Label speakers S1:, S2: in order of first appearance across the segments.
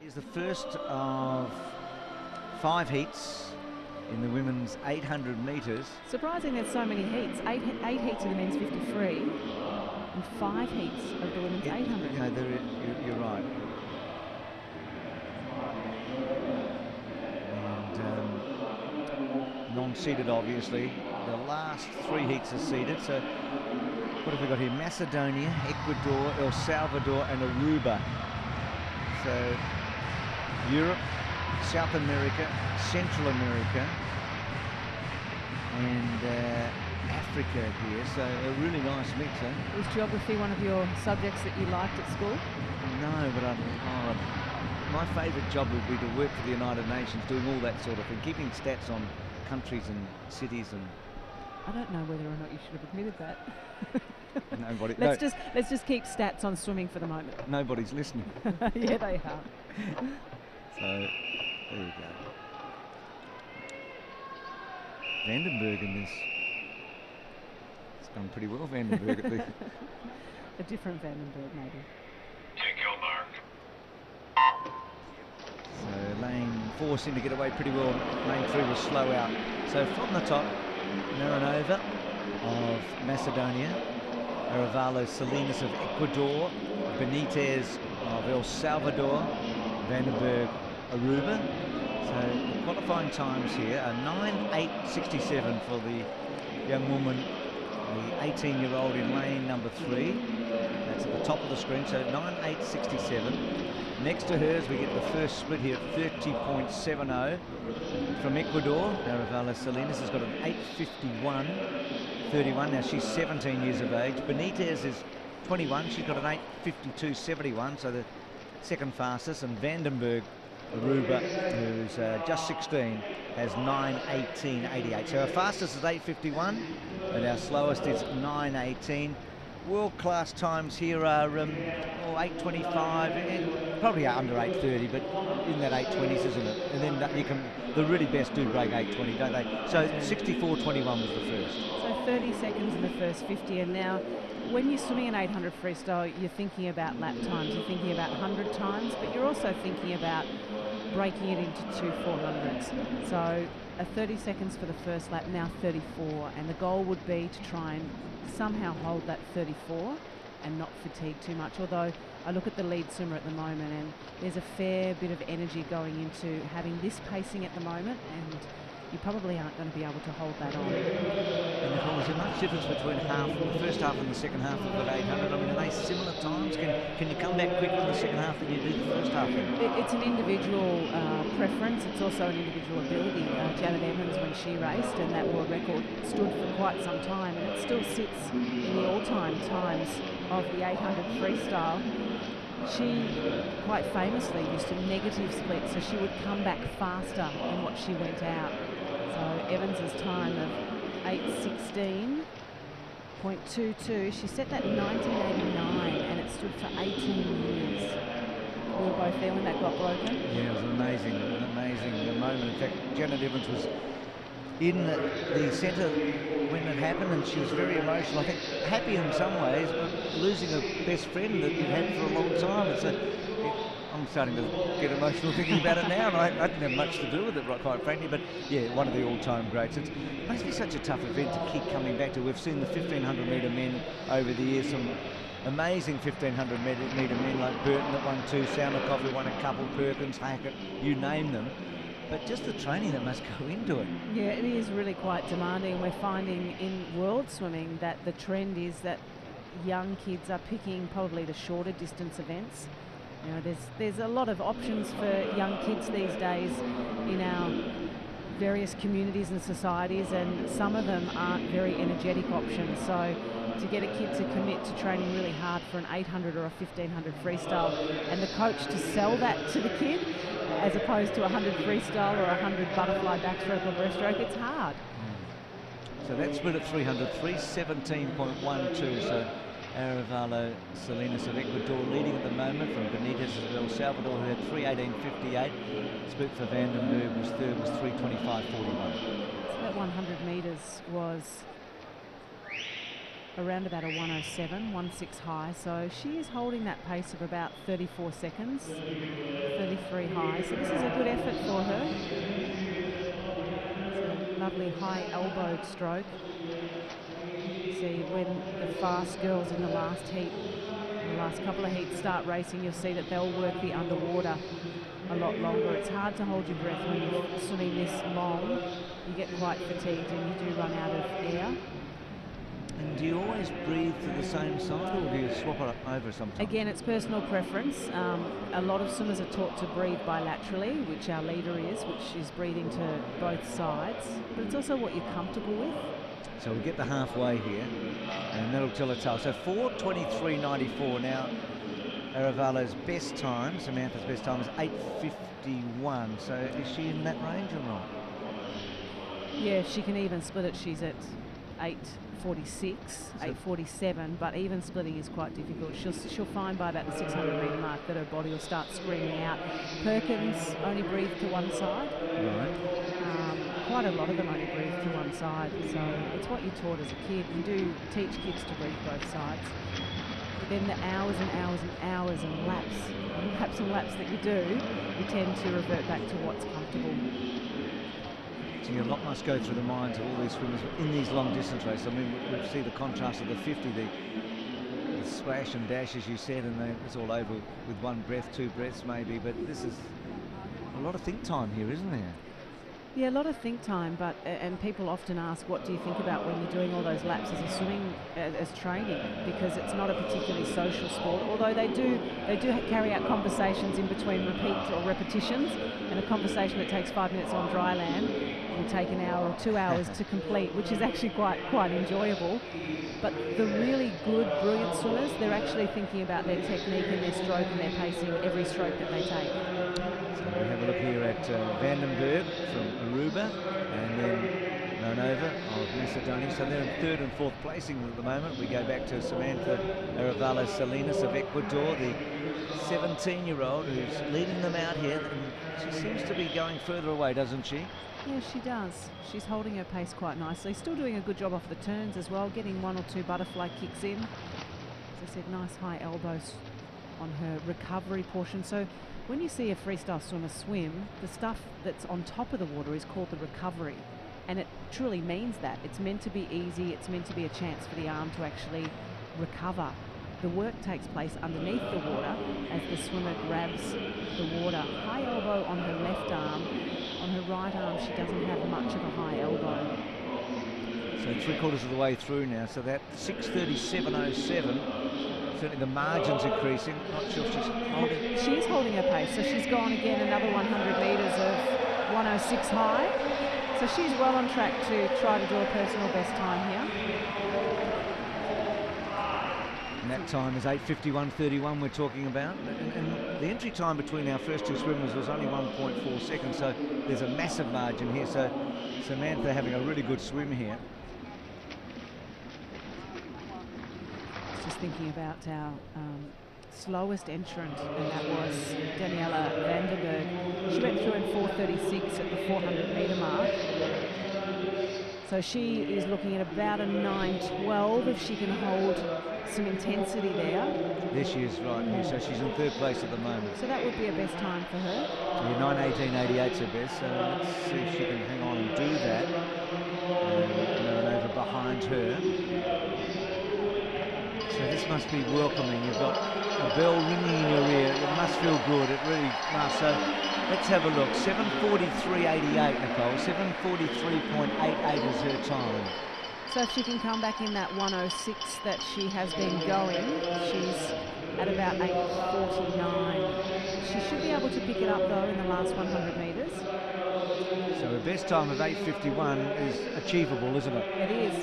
S1: is the first of 5 heats in the women's 800 metres.
S2: Surprising there's so many heats. Eight heats of the men's 53 and 5 heats of the women's 800.
S1: You know, you're right. And non-seeded, obviously. The last 3 heats are seeded. So what have we got here? Macedonia, Ecuador, El Salvador and Aruba. So Europe, South America, Central America and Africa here. So a really nice mix, eh?
S2: Was geography one of your subjects that you liked at school?
S1: No, but my favourite job would be to work for the United Nations, doing all that sort of thing, keeping stats on countries and cities. And
S2: I don't know whether or not you should have admitted that.
S1: Nobody.
S2: Let's just keep stats on swimming for the moment.
S1: Nobody's listening.
S2: Yeah, they are.
S1: So there you go. Vandenberg in this. It's done pretty well, Vandenberg at least.
S2: A different Vandenberg, maybe.
S3: Take your mark.
S1: So lane 4 seemed to get away pretty well. Lane 3 was slow out. So from the top, Maranova of Macedonia, Arevalo Salinas of Ecuador, Benitez of El Salvador, Vandenberg, Aruba. So the qualifying times here are 9:8:67 for the young woman, the 18-year-old in lane number 3. That's at the top of the screen, so 9:8:67. Next to hers, we get the first split here at 30.70 from Ecuador. Arevalo Salinas has got an 8:51.31. Now she's 17 years of age. Benitez is 21. She's got an 8:52.71, so the second fastest. And Vandenberg, Aruba, who's just 16, has 9:18.88. So our fastest is 8:51, and our slowest is 9:18. World-class times here are 8:25, probably under 8:30, but in that 8:20s, isn't it? And then the really best do break 8:20, don't they? So 64.21 was the first.
S2: So 30 seconds in the first 50, and now when you're swimming an 800 freestyle, you're thinking about lap times, you're thinking about 100 times, but you're also thinking about breaking it into 2 400s. So 30 seconds for the first lap, now 34, and the goal would be to try and somehow hold that 34 and not fatigue too much. Although I look at the lead swimmer at the moment, and there's a fair bit of energy going into having this pacing at the moment, and you probably aren't going to be able to hold that on.
S1: And Nicole, is there much difference between the first half and the second half of that 800? I mean, are they similar times? Can you come back quicker in the second half than you do the first half?
S2: It's an individual preference. It's also an individual ability. Janet Evans, when she raced, and that world record stood for quite some time, and it still sits in the all-time times of the 800 freestyle. She quite famously used to negative split, so she would come back faster than what she went out. So Evans's time of 8:16.22, she set that in 1989, and it stood for 18 years. We were both there when that got broken.
S1: Yeah, it was an amazing moment. In fact, Janet Evans was in the centre when it happened, and she was very emotional. I think happy in some ways, but losing a best friend that you've had for a long time. I'm starting to get emotional thinking about it now, and I didn't have much to do with it, quite frankly, but yeah, one of the all-time greats. It must be such a tough event to keep coming back to. We've seen the 1500 metre men over the years, some amazing 1500 metre men like Burton that won 2, Soundikoff who won a couple, Perkins, Hackett, you name them. But just the training that must go into it. Yeah,
S2: it is really quite demanding. We're finding in world swimming that the trend is that young kids are picking probably the shorter distance events. You know, there's a lot of options for young kids these days in our various communities and societies, and some of them aren't very energetic options. So to get a kid to commit to training really hard for an 800 or a 1500 freestyle, and the coach to sell that to the kid as opposed to a 100 freestyle or a 100 butterfly backstroke or breaststroke, it's hard.
S1: So that's split at 300, 317.12. So Arevalo Salinas of Ecuador leading at the moment from Benitez of El Salvador, who had 3:18.58. Split for Vandenberg was third, was 3:25.41.
S2: So that 100 metres was around about a 107, 1.6 high. So she is holding that pace of about 34 seconds, 33 high. So this is a good effort for her. It's a lovely high elbowed stroke. See, when the fast girls in the last heat, the last couple of heats start racing, you'll see that they'll work the underwater a lot longer. It's hard to hold your breath when you're swimming this long. You get quite fatigued and you do run out of air.
S1: And do you always breathe to the same side, or do you swap it over sometimes?
S2: Again, it's personal preference. A lot of swimmers are taught to breathe bilaterally, which our leader is, which is breathing to both sides. But it's also what you're comfortable with.
S1: So we get the halfway here, and that'll tell a tale. So 4:23.94 now. Aravalo's best time, Samantha's best time, is 8:51. So is she in that range or not?
S2: Yeah, she can even split it. She's at 8:46, 8:47, but even splitting is quite difficult. She'll find by about the 600-metre mark that her body will start screaming out. Perkins only breathed to one side.
S1: Right.
S2: Quite a lot of them only breathe to one side, so it's what you're taught as a kid. You do teach kids to breathe both sides. But then the hours and hours and hours and laps that you do, you tend to revert back to what's comfortable.
S1: A lot must go through the minds of all these swimmers in these long distance races. I mean, we see the contrast of the 50, the splash and dash, as you said, and it's all over with one breath, two breaths maybe, but this is a lot of think time here, isn't there?
S2: Yeah, a lot of think time, but and people often ask, what do you think about when you're doing all those laps as a swimming, as training? Because it's not a particularly social sport, although they do carry out conversations in between repeats or repetitions, and a conversation that takes 5 minutes on dry land will take an hour or 2 hours to complete, which is actually quite enjoyable. But the really good, brilliant swimmers, they're actually thinking about their technique and their stroke and their pacing every stroke that they take.
S1: So we have a look here at Vandenberg from Aruba, and then Mironova of Macedonia. So they're in third and fourth placing at the moment. We go back to Samantha Arevalo Salinas of Ecuador, the 17-year-old who's leading them out here. And she seems to be going further away, doesn't she?
S2: Yeah, she does. She's holding her pace quite nicely. Still doing a good job off the turns as well, getting 1 or 2 butterfly kicks in. As I said, nice high elbows on her recovery portion. So when you see a freestyle swimmer swim, the stuff that's on top of the water is called the recovery. And it truly means that. It's meant to be easy. It's meant to be a chance for the arm to actually recover. The work takes place underneath the water as the swimmer grabs the water. High elbow on her left arm. On her right arm, she doesn't have much of a high elbow.
S1: So 3/4 of the way through now. So that 6:37.07. Certainly the margin's increasing. Not sure if she's holding.
S2: She is holding her pace. So she's gone again another 100 metres of 106 high. So she's well on track to try to do a personal best time here.
S1: And that time is 8:51.31 we're talking about. And the entry time between our first two swimmers was only 1.4 seconds, so there's a massive margin here. So Samantha having a really good swim here.
S2: Just thinking about our slowest entrant, and that was Daniela Vandenberg. She went through in 4:36 at the 400-metre mark. So she is looking at about a 9:12 if she can hold some intensity there.
S1: There she is right here, so she's in third place at the moment.
S2: So that would be a best time for her.
S1: Yeah, 9:18.88's her best, so let's see if she can hang on and do that. And over behind her. So this must be welcoming. You've got a bell ringing in your ear. It must feel good. It really must. So let's have a look. 7:43.88, Nicole. 7:43.88 is her time.
S2: So if she can come back in that 106 that she has been going, she's at about 8:49. She should be able to pick it up though in the last 100 metres.
S1: So her best time of 8:51 is achievable, isn't it?
S2: It is.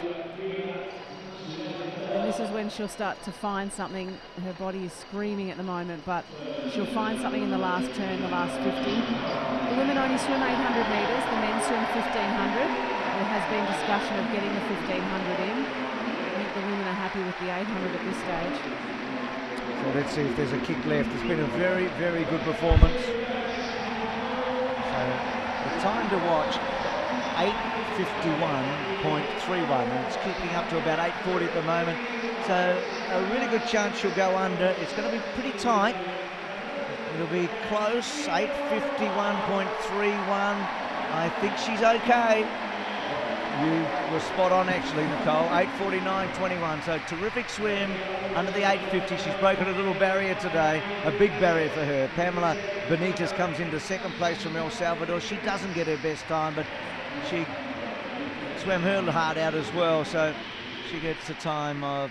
S2: And this is when she'll start to find something. Her body is screaming at the moment, but she'll find something in the last turn, the last 50. The women only swim 800 metres, the men swim 1,500. There has been discussion of getting the 1,500 in. I think the women are happy with the 800 at this stage.
S1: So let's see if there's a kick left. It's been a very, very good performance. So the time to watch 8:51.31, and it's kicking up to about 8:40 at the moment. So a really good chance she'll go under. It's going to be pretty tight. It'll be close. 8:51.31. I think she's okay. You were spot on actually, Nicole. 8:49.21. So terrific swim under the 8:50. She's broken a little barrier today, a big barrier for her. Pamela Benitez comes into second place from El Salvador. She doesn't get her best time, but she swam her heart out as well. So she gets a time of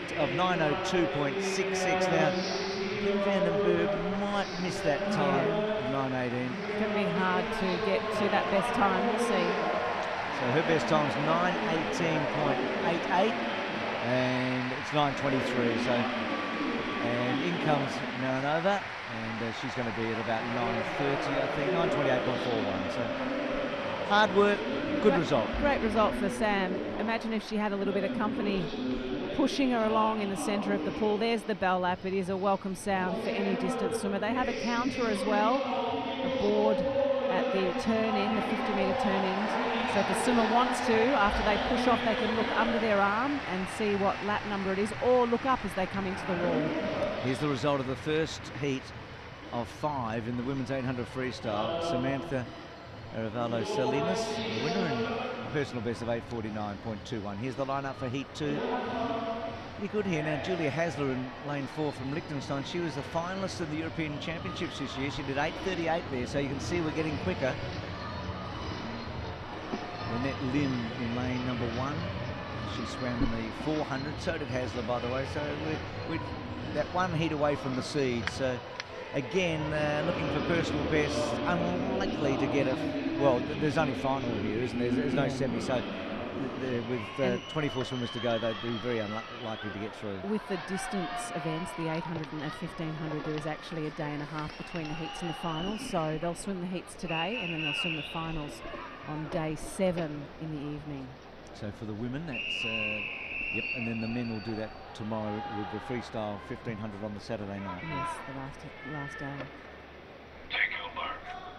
S1: 9:02.66 now. Kim Vandenberg might miss that time, 9:18.
S2: It's going to be hard to get to that best time, we'll see.
S1: So her best time's 9:18.88, and it's 9:23. So, and in comes Maranova, and she's going to be at about 9:30, I think, 9:28.41. So hard work, good result.
S2: Great result for Sam. Imagine if she had a little bit of company pushing her along in the centre of the pool. There's the bell lap. It is a welcome sound for any distance swimmer. They have a counter as well, a board at the turn in, the 50-metre turn in. So if the swimmer wants to, after they push off, they can look under their arm and see what lap number it is, or look up as they come into the wall.
S1: Here's the result of the first heat of 5 in the women's 800 freestyle. Samantha Arevalo Salinas, the winner, and a personal best of 8:49.21. Here's the lineup for heat 2. Pretty good here now. Julia Hasler in lane 4 from Liechtenstein. She was the finalist in the European Championships this year. She did 8:38 there, so you can see we're getting quicker. Lynette Lim in lane number 1. She swam in the 400. So did Hasler, by the way. So we're that one heat away from the seed. So again, looking for personal best. Unlikely to get a. Well, there's only final here, isn't there? There's no semi. So with 24 swimmers to go, they'd be very unlikely to get through.
S2: With the distance events, the 800 and 1500, there is actually a day and a half between the heats and the finals. So they'll swim the heats today, and then they'll swim the finals on day 7 in the evening.
S1: So for the women, that's yep, and then the men will do that tomorrow with the freestyle 1500 on the Saturday night.
S2: Yes, the last day.
S3: Take your mark.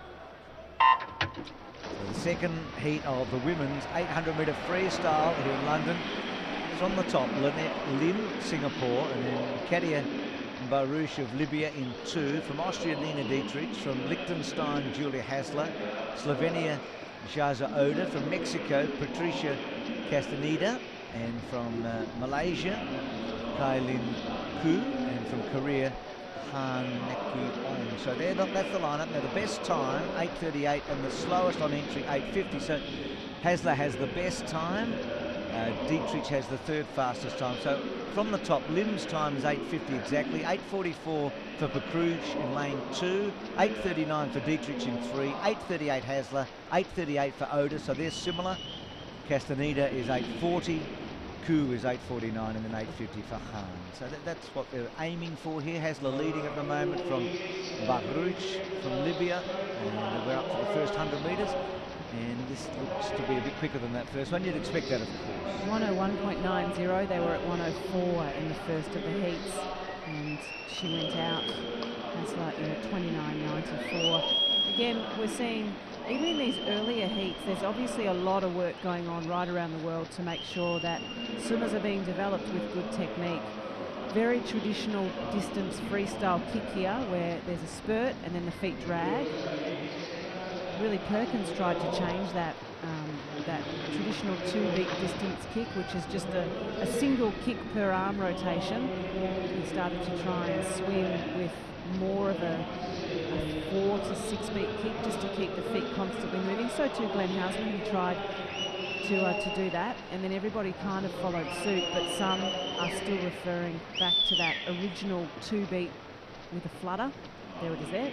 S1: So the second heat of the women's 800-metre freestyle here in London is on the top. Lynette Lim, Singapore, and then Katia Barouche of Libya in 2. From Austria, Nina Dietrich. From Liechtenstein, Julia Hasler. Slovenia, Jaza Oda. From Mexico, Patricia Castaneda. And from Malaysia, Kailin Ku. And from Korea, Han Naku Ong. So that's the lineup. Now the best time, 8:38, and the slowest on entry, 8:50. So Hasler has the best time. Dietrich has the 3rd fastest time. So from the top, Lim's time is 8:50 exactly. 8:44 for Pakruj in lane 2. 8:39 for Dietrich in 3. 8:38 Hasler. 8:38 for Oda. So they're similar. Castaneda is 8:40. Ku is 8:49, and then 8:50 for Han. So that's what they're aiming for here. Hasler leading at the moment from Barouch from Libya, and we're up to the first 100 metres, and this looks to be a bit quicker than that first one. You'd expect that, of course.
S2: 101.90. They were at 104 in the first of the heats, and she went out Hasler in 29.94. Again, we're seeing, even in these earlier heats, there's obviously a lot of work going on right around the world to make sure that swimmers are being developed with good technique. Very traditional distance freestyle kick here, where there's a spurt and then the feet drag. Really, Perkins tried to change that that traditional 2-beat distance kick, which is just a single kick per arm rotation. He started to try and swim with more of a 4 to 6 beat kick, just to keep the feet constantly moving. So too Glenn Hausman, he tried to do that, and then everybody kind of followed suit, but some are still referring back to that original 2-beat with a flutter. There it is there.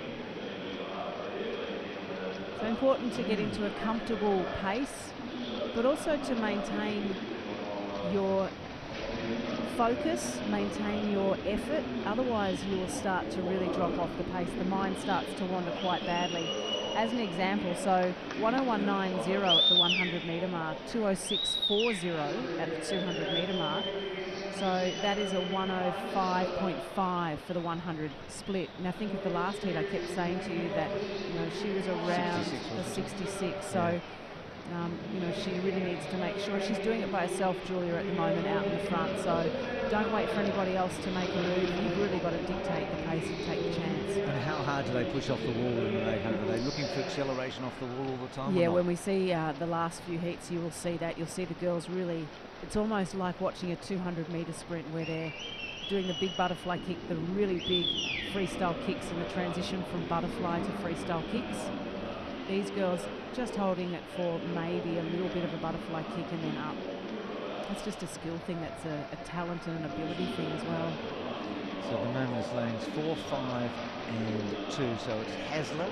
S2: So important to get into a comfortable pace, but also to maintain your focus, maintain your effort. Otherwise you will start to really drop off the pace. The mind starts to wander quite badly. As an example, so 101.90 at the 100 metre mark, 206.40 at the 200 metre mark. So that is a 105.5 for the 100 split. Now think of the last heat. I kept saying to you that, you know, she was around
S1: 66,
S2: the 66. So You know, she really needs to make sure she's doing it by herself, Julia, at the moment out in the front. So don't wait for anybody else to make a move. You've really got to dictate the pace and take the chance.
S1: And how hard do they push off the wall in an 800? Are they looking for acceleration off the wall all the time?
S2: Yeah, when we see the last few heats, you will see that. You'll see the girls really, it's almost like watching a 200-metre sprint where they're doing the big butterfly kick, the really big freestyle kicks, and the transition from butterfly to freestyle kicks. These girls just holding it for maybe a little bit of a butterfly kick and then up. It's just a skill thing. That's a talent and an ability thing as well.
S1: So at the moment it's lanes 4, 5 and 2. So it's Hasler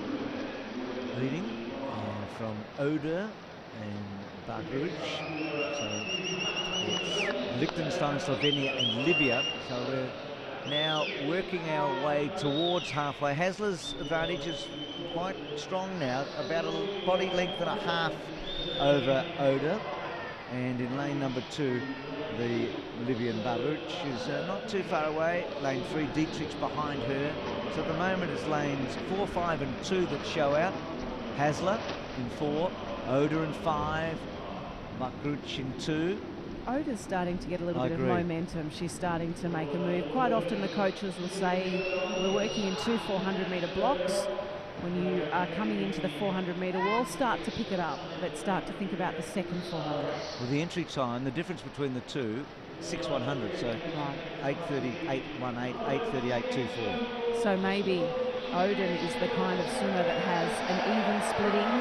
S1: leading from Oder and Barguch. So it's Liechtenstein, Slovenia and Libya. So we're now working our way towards halfway. Hasler's advantage is quite strong now, about a body length and a half over Oder. And in lane number 2, the Libyan Baruch is not too far away. Lane 3, Dietrich's behind her. So at the moment it's lanes 4, 5 and 2 that show out. Hasler in 4, Oder in 5, Baruch in 2.
S2: Oda's starting to get a little bit of momentum. She's starting to make a move. Quite often the coaches will say we're working in 2 400-metre blocks. When you are coming into the 400-metre wall, start to pick it up. Let's start to think about the second 400.
S1: Well, the entry time, the difference between the two, 6:100. So right. 8:30, 8:18, 8:38, 2:4.
S2: So maybe Odin is the kind of swimmer that has an even splitting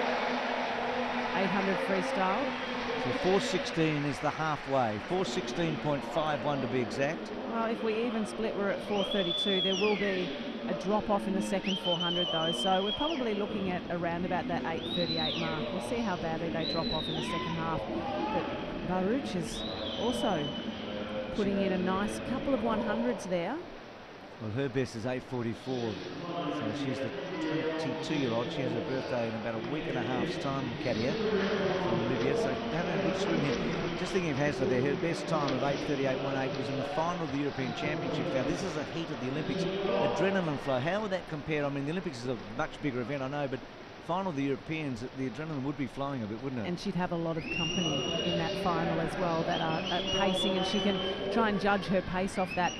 S2: 800 freestyle.
S1: So 4:16 is the halfway. 4:16.51 to be exact.
S2: Well, if we even split, we're at 4:32. There will be a drop off in the second 400 though, so we're probably looking at around about that 8:38 mark. We'll see how badly they drop off in the second half. But Baruch is also putting in a nice couple of 100s there.
S1: Well, her best is 8:44, so she's the 22-year-old. She has her birthday in about a week and a half's time, Katia, from Libya. So having a good swim here. Just thinking of Hasler there, her best time of 8:38.18 was in the final of the European Championship. Now, this is a heat of the Olympics. Adrenaline flow, how would that compare? I mean, the Olympics is a much bigger event, I know, but final of the Europeans, the adrenaline would be flowing a bit, wouldn't it?
S2: And she'd have a lot of company in that final as well that are pacing, and she can try and judge her pace off that.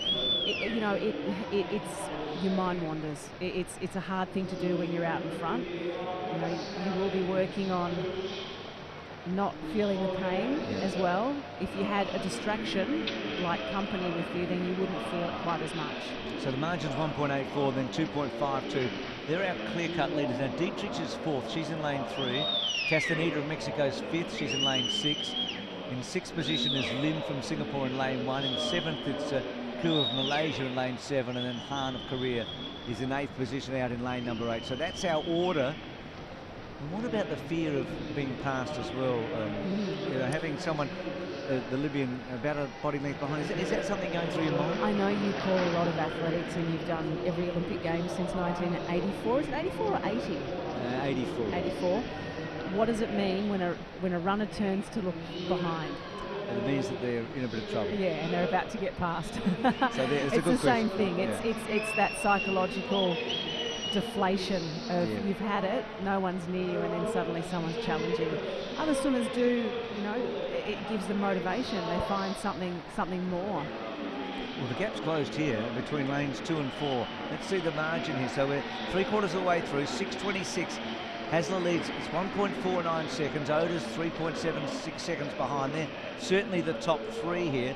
S2: It's your mind wanders. It's a hard thing to do when you're out in front. You know, you will be working on not feeling the pain as well. If you had a distraction like company with you, then you wouldn't feel it quite as much.
S1: So the margin's 1.84, then 2.52. They're our clear-cut leaders. Now, Dietrich is 4th. She's in lane 3. Castaneda of Mexico's 5th. She's in lane 6. In 6th position is Lim from Singapore in lane 1. In 7th, it's Ku of Malaysia in lane 7. And then Han of Korea is in 8th position out in lane number 8. So that's our order. And what about the fear of being passed as well? You know, having someone, the Libyan, about a body length behind. Is that something going through your mind?
S2: I know you call a lot of athletics, and you've done every Olympic Games since 1984. Is it 84 or 80?
S1: 84.
S2: 84. What does it mean when a runner turns to look behind?
S1: And it means that they're in a bit of trouble.
S2: Yeah, and they're about to get past.
S1: So it's
S2: the same thing. It's that psychological deflation of you've had it, no one's near you, and then suddenly someone's challenging. Other swimmers do, you know, it gives them motivation. They find something more.
S1: Well, the gap's closed here between lanes 2 and 4. Let's see the margin here. So we're 3/4 of the way through, 6:26. Hasler leads, it's 1.49 seconds. Oda's 3.76 seconds behind there. Certainly the top 3 here.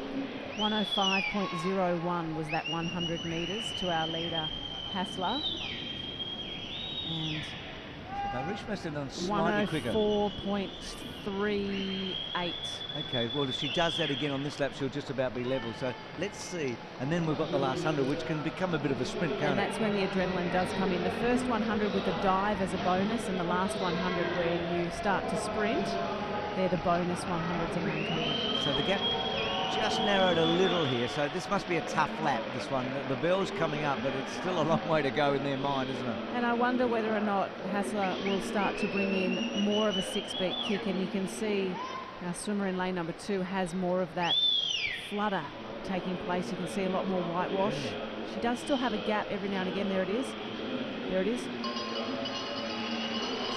S2: 105.01 was that 100 metres to our leader, Hasler. And
S1: Rich must have done slightly quicker.
S2: 104.38.
S1: Okay, well, if she does that again on this lap, she'll just about be level. So let's see. And then we've got the last 100, which can become a bit of a sprint, can't it?
S2: And that's when the adrenaline does come in. The first 100 with the dive as a bonus, and the last 100 where you start to sprint, they're the bonus 100s and 100.
S1: So the gap just narrowed a little here, so this must be a tough lap, this one. The bell's coming up, but it's still a long way to go in their mind, isn't it?
S2: And I wonder whether or not Hasler will start to bring in more of a 6-beat kick, and you can see our swimmer in lane number 2 has more of that flutter taking place. You can see a lot more whitewash. She does still have a gap every now and again. There it is. There it is.
S1: So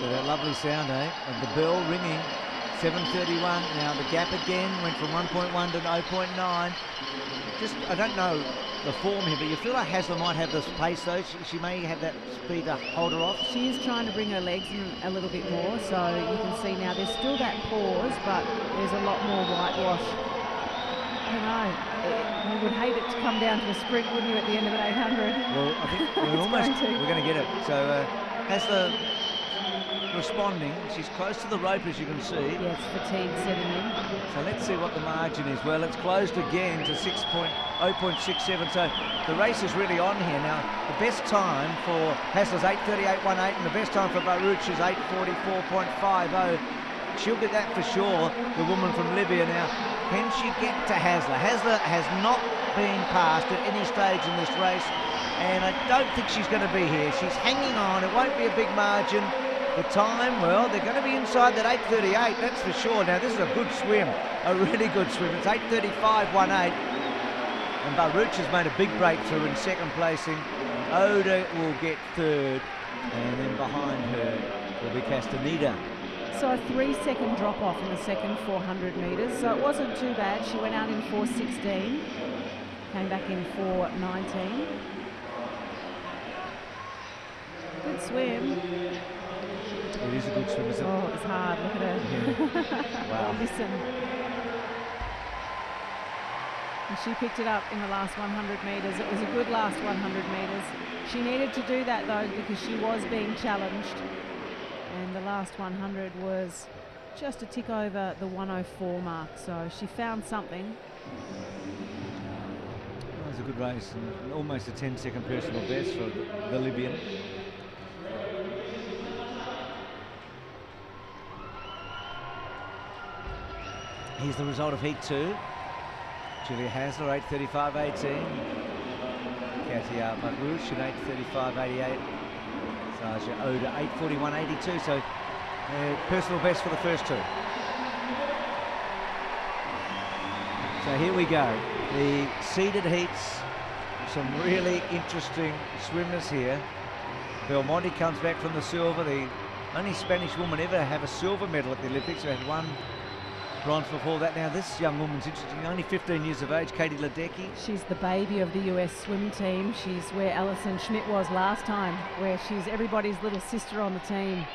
S1: So that lovely sound, of the bell ringing. 7:31. Now the gap again went from 1.1 to 0.9. Just, I don't know the form here, but you feel like Hasler might have this pace though. She may have that speed to hold her off.
S2: She is trying to bring her legs in a little bit more, so you can see now there's still that pause, but there's a lot more whitewash. I don't know. You would hate it to come down to a sprint, wouldn't you, at the end of an 800?
S1: Well, I think we're going to get it. So Hasler responding. She's close to the rope, as you can see.
S2: Yes, fatigue setting in.
S1: So let's see what the margin is. Well, it's closed again to 0.67. So the race is really on here. Now, the best time for Hasler's 8:38.18, and the best time for Baruch is 8:44.50. She'll get that for sure, the woman from Libya. Now, can she get to Hasler? Hasler has not been passed at any stage in this race, and I don't think she's going to be here. She's hanging on. It won't be a big margin. The time, well, they're going to be inside that 8:38, that's for sure. Now, this is a good swim, a really good swim. It's 8:35.18, and Baruch has made a big breakthrough in second placing. Oda will get third, and then behind her will be Castaneda.
S2: So a 3-second drop-off in the second 400 metres, so it wasn't too bad. She went out in 4:16, came back in 4:19. Good swim.
S1: It is a good swim, isn't it?
S2: Oh, it's hard. Look at her.
S1: Yeah. Wow.
S2: Listen. And she picked it up in the last 100 metres. It was a good last 100 metres. She needed to do that, though, because she was being challenged. And the last 100 was just a tick over the 104 mark. So she found something.
S1: It was a good race, and almost a 10-second personal best for the Libyan. Here's the result of Heat 2. Julia Hasler, 8:35.18. Katia Baruch at 8:35.88. Sasha Oda, 8:41.82. So personal best for the first two. So here we go. The seeded heats. Some really interesting swimmers here. Belmonte comes back from the silver. The only Spanish woman ever to have a silver medal at the Olympics. We had one bronze before that. Now this young woman's interesting, only 15 years of age, Katie Ledecky.
S2: She's the baby of the US swim team. She's where Alison Schmidt was last time, where she's everybody's little sister on the team.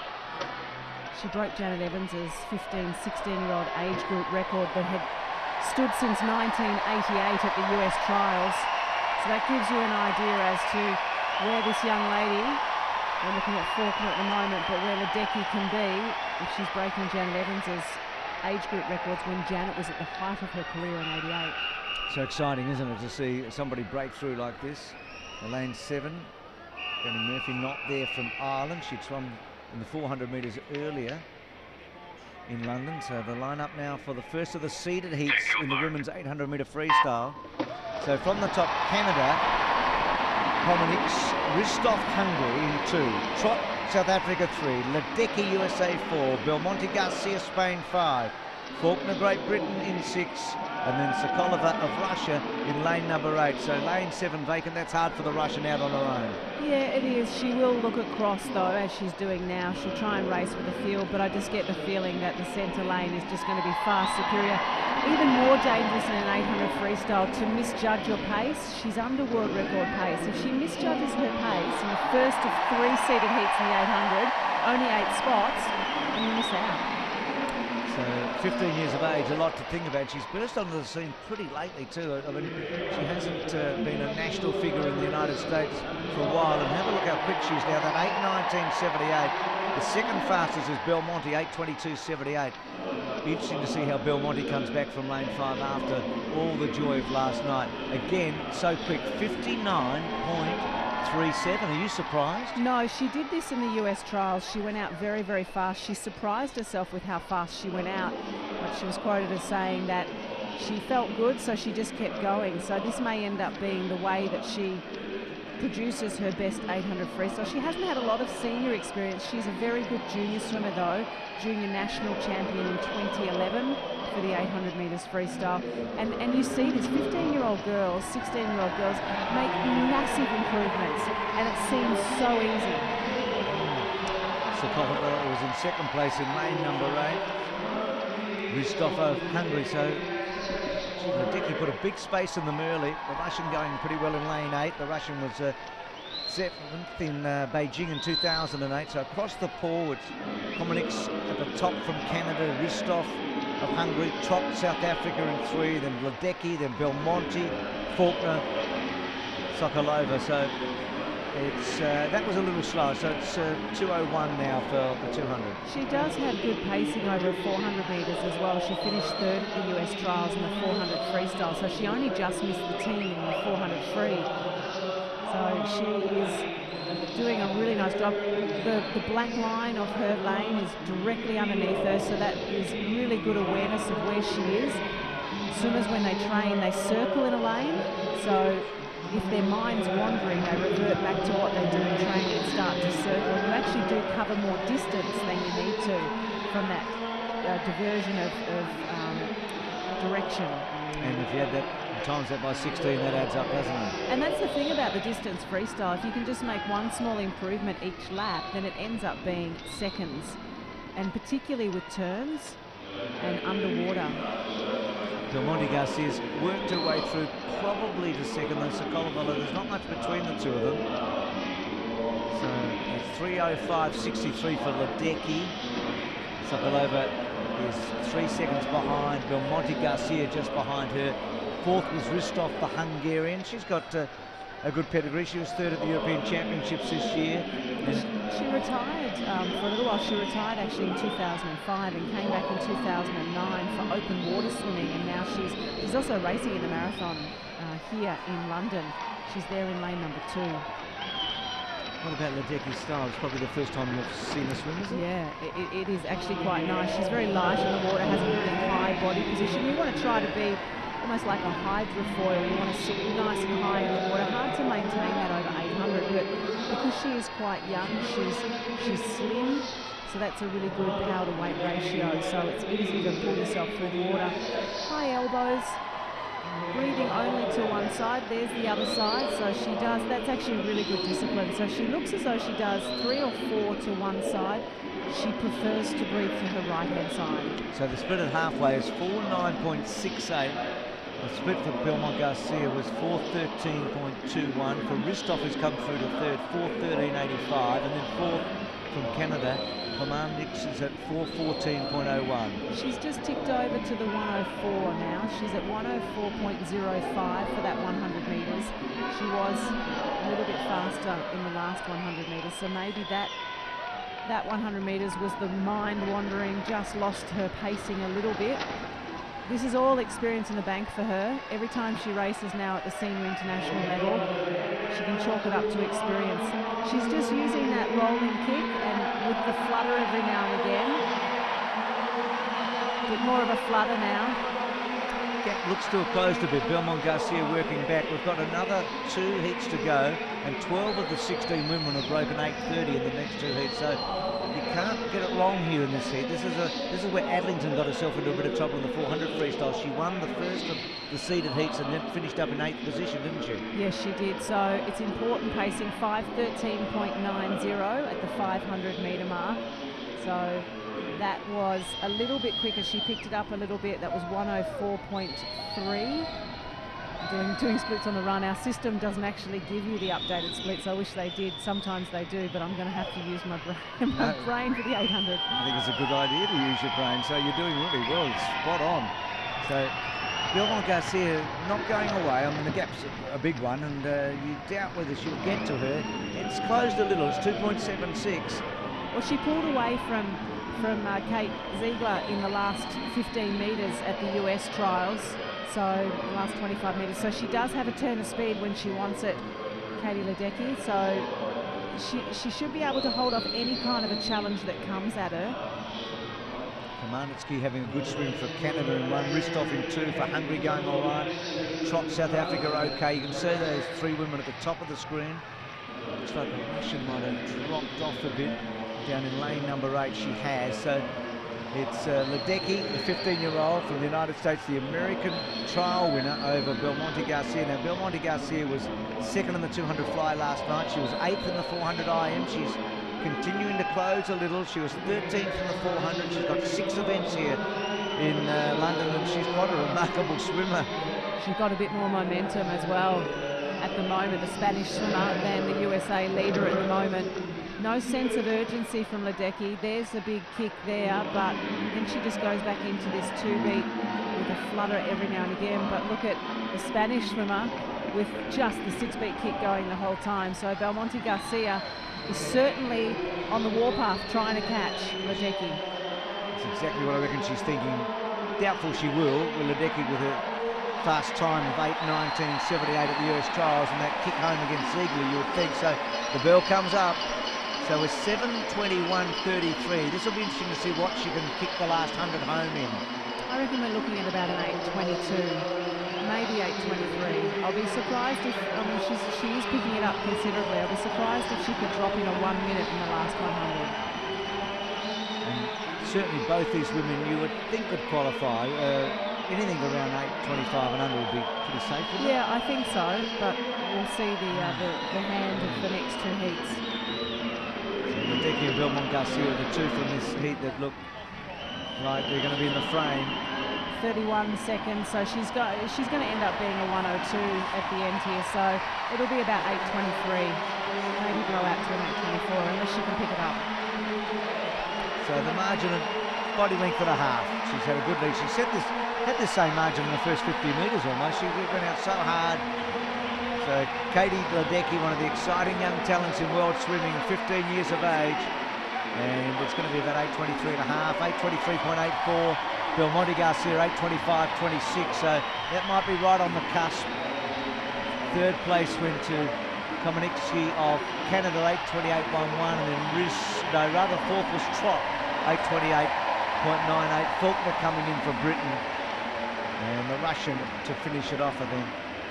S2: She broke Janet Evans's 15, 16-year-old age group record that had stood since 1988 at the US trials. So that gives you an idea as to where this young lady, we're looking at Faulkner at the moment, but where Ledecky can be if she's breaking Janet Evans's age group records when Janet was at the height of her career in '88.
S1: So exciting, isn't it, to see somebody break through like this. Lane 7, Jenny Murphy not there from Ireland. She'd swum in the 400 metres earlier in London. So the lineup now for the first of the seeded heats in the women's 800-metre freestyle. So from the top, Canada, Hominiks, Ristov, Hungary in 2, Trot, South Africa 3, Ledecky, USA 4, Belmonte Garcia, Spain 5, Faulkner, Great Britain in 6, and then Sokolova of Russia in lane number 8. So lane 7 vacant. That's hard for the Russian out on her own.
S2: Yeah, it is. She will look across, though, as she's doing now. She'll try and race with the field, but I just get the feeling that the centre lane is just going to be far superior. Even more dangerous in an 800 freestyle to misjudge your pace. She's under world record pace. If she misjudges her pace in the first of 3 seeded heats in the 800, only 8 spots, and you miss out.
S1: So 15 years of age, a lot to think about. She's burst onto the scene pretty lately too. I mean, she hasn't been a national figure in the United States for a while. And have a look how quick she is now. That 8:19.78. The second fastest is Belmonte, 8:22.78. Be interesting to see how Belmonte comes back from lane 5 after all the joy of last night. Again, so quick, 59.37. Are you surprised?
S2: No, she did this in the US trials. She went out very, very fast. She surprised herself with how fast she went out. But she was quoted as saying that she felt good, so she just kept going. So this may end up being the way that she produces her best 800 freestyle. She hasn't had a lot of senior experience. She's a very good junior swimmer, though. Junior national champion in 2011 for the 800 metres freestyle. And you see this 15-year-old girls, 16-year-old girls make massive improvements, and it seems so easy.
S1: Sokolova was in second place in lane number 8. Ristov of Hungary. So Ledecky put a big space in them early. The Russian going pretty well in lane 8. The Russian was 7th in Beijing in 2008. So across the pool, it's Komenix at the top from Canada, Ristov of Hungary, Trot South Africa in 3, then Ledecky, then Belmonte, Faulkner, Sokolova. So it's that was a little slow. So it's 2:01 now for the 200.
S2: She does have good pacing over 400 metres as well. She finished 3rd at the US trials in the 400 freestyle, so she only just missed the team in the 400 free. So she is doing a really nice job. The black line of her lane is directly underneath her, so that is really good awareness of where she is. Swimmers, when they train, they circle in a lane, so if their mind's wandering, they revert back to what they do in training and start to circle. And you actually do cover more distance than you need to from that diversion of direction.
S1: And if you had that, times that by 16, that adds up, doesn't it?
S2: And that's the thing about the distance freestyle. If you can just make one small improvement each lap, then it ends up being seconds. And particularly with turns and underwater.
S1: Belmonte Garcia's worked her way through probably to second, though Sokolova, there's not much between the two of them. So it's 3:05.63 for Ledecky. Sokolova is 3 seconds behind. Belmonte Garcia just behind her. 4th was Ristov, the Hungarian. She's got a good pedigree. She was 3rd at the European Championships this year.
S2: She retired for a little while. She retired actually in 2005 and came back in 2009 for open water swimming, and now she's also racing in the marathon here in London. She's there in lane number 2.
S1: What about Ledecky's style? It's probably the first time you've seen her swim, is it?
S2: Yeah, it is actually quite nice. She's very light in the water, has a really high body position. You want to try to be almost like a hydrofoil. You want to sit nice and high in the water. Hard to maintain that over 800, but because she is quite young, she's slim, so that's a really good power to weight ratio. So it's easy to pull yourself through the water. High elbows, breathing only to one side. There's the other side. So she does. That's actually really good discipline. So she looks as though she does 3 or 4 to one side. She prefers to breathe to her right-hand side. So
S1: the split at halfway is 4:09.68. The split for Belmonte Garcia was 4:13.21. For Ristov, who's come through to 3rd, 4:13.85. And then 4th from Canada, Komenix is at 4:14.01.
S2: She's just ticked over to the 104 now. She's at 104.05 for that 100 metres. She was a little bit faster in the last 100 metres, so maybe that 100 metres was the mind wandering, just lost her pacing a little bit. This is all experience in the bank for her. Every time she races now at the senior international level, she can chalk it up to experience. She's just using that rolling kick and with the flutter every now and again. A bit more of a flutter now.
S1: Gap looks to have closed a bit. Belmonte Garcia working back. We've got another 2 heats to go, and 12 of the 16 women have broken 8:30 in the next 2 heats. So you can't get it wrong here in this heat. This is where Adlington got herself into a bit of trouble in the 400 freestyle. She won the first of the seeded heats and then finished up in 8th position, didn't she?
S2: Yes, she did. So it's important pacing, 5:13.90 at the 500 metre mark. So that was a little bit quicker. She picked it up a little bit. That was 104.3. Doing splits on the run. Our system doesn't actually give you the updated splits. I wish they did. Sometimes they do, but I'm going to have to use my brain for the 800.
S1: I think it's a good idea to use your brain. So you're doing really well. It's spot on. So Belmonte Garcia not going away. I mean, the gap's a big one, and you doubt whether she'll get to her. It's closed a little. It's 2.76.
S2: Well, she pulled away from Kate Ziegler in the last 15 metres at the US trials. So the last 25 metres. So she does have a turn of speed when she wants it, Katie Ledecky. So she should be able to hold off any kind of a challenge that comes at her.
S1: Komenix having a good swim for Canada in 1, Ristov in 2, for Hungary going all right. Trot South Africa okay. You can see those 3 women at the top of the screen. Looks like the Russian might have dropped off a bit down in lane number 8. She has. So it's Ledecky, the 15-year-old from the United States, the American trial winner over Belmonte Garcia. Now, Belmonte Garcia was 2nd in the 200 fly last night. She was 8th in the 400 IM. She's continuing to close a little. She was 13th from the 400. She's got 6 events here in London, and she's quite a remarkable swimmer.
S2: She's got a bit more momentum as well at the moment, the Spanish swimmer, than the USA leader at the moment. No sense of urgency from Ledecky. There's a big kick there, but then she just goes back into this 2-beat with a flutter every now and again. But look at the Spanish swimmer with just the 6-beat kick going the whole time. So Belmonte Garcia is certainly on the warpath trying to catch Ledecky.
S1: That's exactly what I reckon she's thinking. Doubtful she will, with Ledecky with a fast time of 8:19.78 at the US trials, and that kick home against Ziegler, you would think. So the bell comes up. So with 7:21.33, this will be interesting to see what she can kick the last 100 home in.
S2: I reckon we're looking at about an 8:22, maybe 8:23. I'll be surprised if, I mean, she is picking it up considerably. I'll be surprised if she could drop in a 1 minute in the last 100.
S1: And certainly both these women you would think could qualify. Anything around 8:25 and under would be pretty safe, wouldn't it?
S2: Yeah, I think so, but we'll see the hand of the next 2 heats.
S1: Ledecky and Belmont Garcia are the 2 from this heat that look like they're going to be in the frame.
S2: 31 seconds, so she's going to end up being a 1:02 at the end here, so it'll be about 8:23, maybe blow out to an 8:24 unless she can pick it up.
S1: So the margin of body length and a half. She's had a good lead. She had the same margin in the first 50 metres almost. She went out so hard. So Katie Ledecky, one of the exciting young talents in world swimming, 15 years of age. And it's going to be about 8:23 and a half, 8:23.84. Belmonte Garcia, 8:25.26. So that might be right on the cusp. 3rd place went to Komanitsky of Canada, 8:28.11. And then rather 4th was Trott, 8:28.98. Faulkner coming in for Britain. And the Russian to finish it off, I think.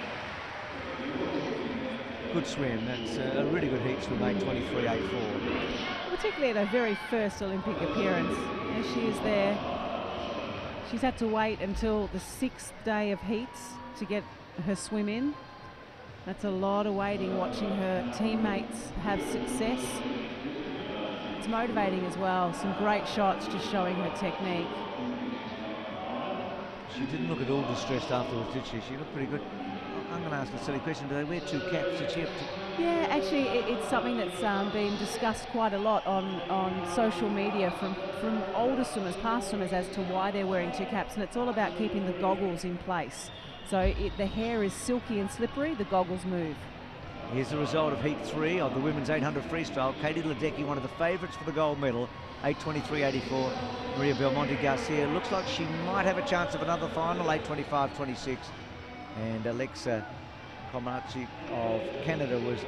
S1: Good swim. That's a really good heat swim, 8:23.84.
S2: Particularly at her very first Olympic appearance. As she is there, she's had to wait until the 6th day of heats to get her swim in. That's a lot of waiting, watching her teammates have success. It's motivating as well. Some great shots just showing her technique.
S1: She didn't look at all distressed afterwards, did she? She looked pretty good. I'm going to ask a silly question. Do they wear 2 caps? Did she have to?
S2: Yeah, actually, it's something that's been discussed quite a lot on social media from older swimmers, past swimmers, as to why they're wearing 2 caps, and it's all about keeping the goggles in place. So the hair is silky and slippery, the goggles move.
S1: Here's the result of Heat 3 of the women's 800 freestyle. Katie Ledecky, one of the favourites for the gold medal, 8:23.84. Maria Belmonte Garcia looks like she might have a chance of another final, 8:25.26. And Alexa Komarczyk of Canada was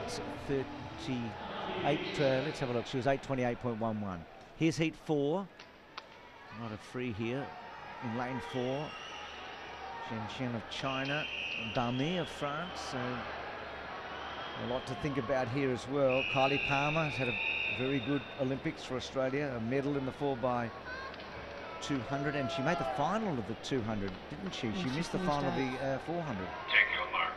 S1: 8:38. Let's have a look. She was 8:28.11. Here's Heat 4. Not a free here in lane 4. Shenzhen of China, Dami of France. So a lot to think about here as well. Kylie Palmer has had a very good Olympics for Australia, a medal in the 4x200, and she made the final of the 200, didn't she? She missed the final of the 400.
S3: Take your mark.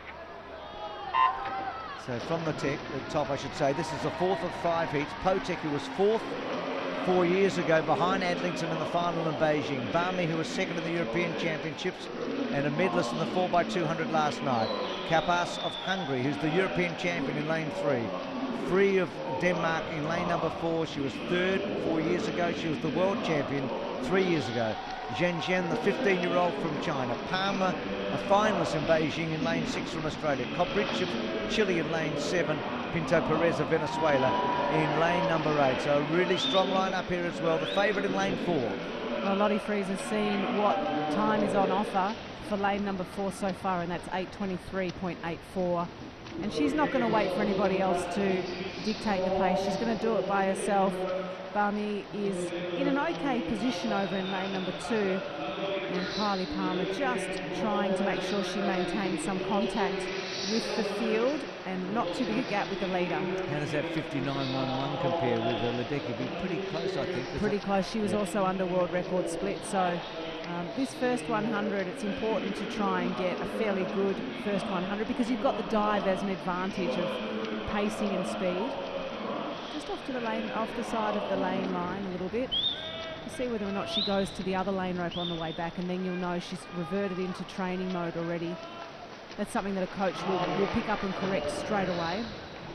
S1: So from the top, I should say, this is the 4th of 5 heats. Potek, who was 4th 4 years ago behind Adlington in the final in Beijing. Barmy, who was 2nd in the European Championships and a medalist in the 4x200 last night. Kapas of Hungary, who's the European champion in lane 3. Free of Denmark in lane number 4. She was 3rd 4 years ago. She was the world champion 3 years ago. Zhenzhen, the 15-year-old from China. Palmer, a finalist in Beijing in lane 6 from Australia. Kobrich of Chile in lane 7. Pinto Perez of Venezuela in lane number 8. So a really strong lineup here as well. The favourite in lane 4.
S2: Well, Lottie Freeze has seen what time is on offer for lane number 4 so far, and that's 8:23.84. And she's not going to wait for anybody else to dictate the pace. She's going to do it by herself. Barmy is in an okay position over in lane number 2. And Kylie Palmer just trying to make sure she maintains some contact with the field and not too big a gap with the leader.
S1: How does that 59.11 compare with Ledecky? Be pretty close, I think.
S2: Pretty close. She was also under world record split. So this first 100, it's important to try and get a fairly good first 100 because you've got the dive as an advantage of pacing and speed. Just off to the lane, off the side of the lane line a little bit. We'll see whether or not she goes to the other lane rope on the way back, and then you'll know she's reverted into training mode already. That's something that a coach will pick up and correct straight away.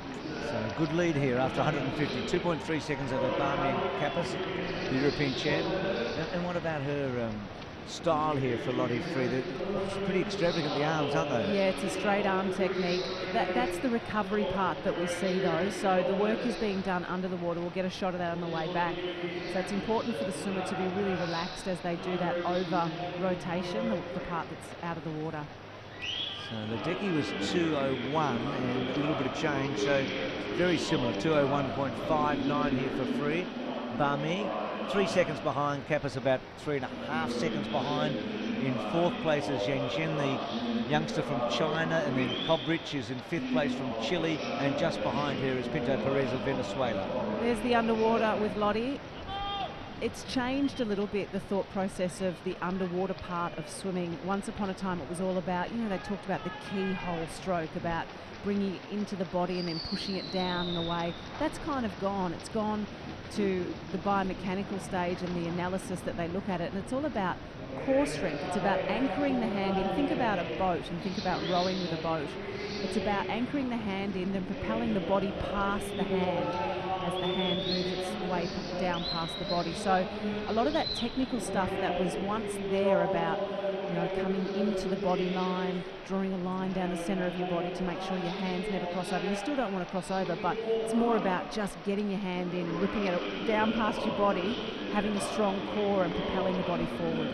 S1: So good lead here after 150, 2.3 seconds over Barmy Kappas, the European champ. And what about her style here for Lottie Free? They're pretty extravagant, the arms, aren't they?
S2: Yeah, it's a straight arm technique. That's the recovery part that we see though. So the work is being done under the water. We'll get a shot of that on the way back. So it's important for the swimmer to be really relaxed as they do that over rotation, the part that's out of the water.
S1: So Ledecky was 2:01 and a little bit of change, so very similar, 2:01.59 here for Free. Barmy 3 seconds behind, Kappas about 3.5 seconds behind. In 4th place is Yang Zhen, the youngster from China, and then Kobrich is in 5th place from Chile, and just behind her is Pinto Perez of Venezuela.
S2: There's the underwater with Lottie. It's changed a little bit, the thought process of the underwater part of swimming. Once upon a time it was all about, you know, they talked about the keyhole stroke, about bringing it into the body and then pushing it down and away. That's kind of gone. It's gone to the biomechanical stage and the analysis that they look at it, and it's all about core strength. It's about anchoring the hand in. Think about a boat and think about rowing with a boat. It's about anchoring the hand in and propelling the body past the hand as the hand moves its way down past the body. So a lot of that technical stuff that was once there about, you know, coming into the body line, drawing a line down the center of your body to make sure your hands never cross over. You still don't want to cross over, but it's more about just getting your hand in, ripping it down past your body, having a strong core and propelling the body forward.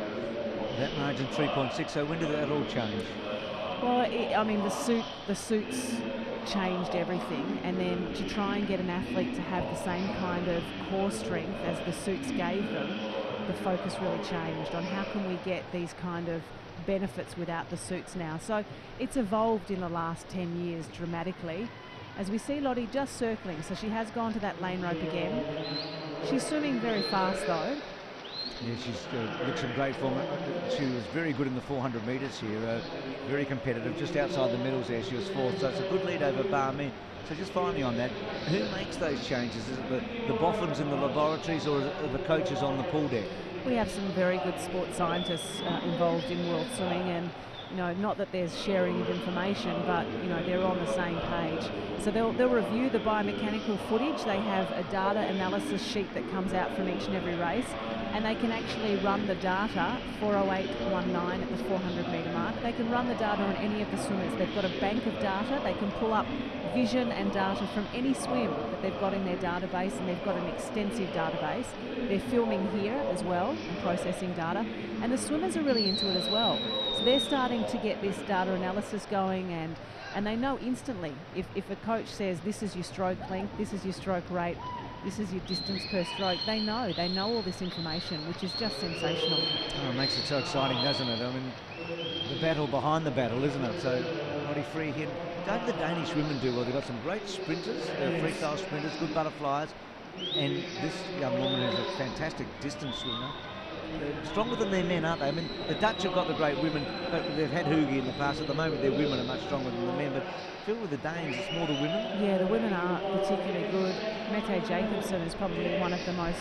S1: That margin 3.6, so when did that all change?
S2: Well, I mean, the suits changed everything, and then to try and get an athlete to have the same kind of core strength as the suits gave them, the focus really changed on how can we get these kind of benefits without the suits now. So it's evolved in the last 10 years dramatically. As we see Lottie just circling, so she has gone to that lane rope again. She's swimming very fast though.
S1: Yeah, she's looks in great form. She was very good in the 400 metres here, very competitive. Just outside the medals there, she was 4th, so it's a good lead over Barmy. So just finally on that, who makes those changes? Is it the boffins in the laboratories, or is it the coaches on the pool deck?
S2: We have some very good sports scientists involved in world swimming, and you know, not that there's sharing of information, but you know, they're on the same page. So they'll review the biomechanical footage. They have a data analysis sheet that comes out from each and every race, and they can actually run the data 4:08.19 at the 400 metre mark. They can run the data on any of the swimmers. They've got a bank of data. They can pull up vision and data from any swim that they've got in their database, and they've got an extensive database. They're filming here as well and processing data, and the swimmers are really into it as well. So they're starting to get this data analysis going, and they know instantly if a coach says this is your stroke length, this is your stroke rate, this is your distance per stroke, they know all this information, which is just sensational.
S1: Oh, it makes it so exciting, doesn't it? I mean, the battle behind the battle, isn't it? So Lottie Free here. Don't the Danish women do well? They've got some great sprinters, freestyle sprinters, good butterflies, and this young woman is a fantastic distance swimmer. They're stronger than their men, aren't they? I mean, the Dutch have got the great women, but they've had Hoogie in the past. At the moment, their women are much stronger than the men, but I feel with the Danes, it's more the women.
S2: Yeah, the women are particularly good. Mette Jacobsen is probably one of the most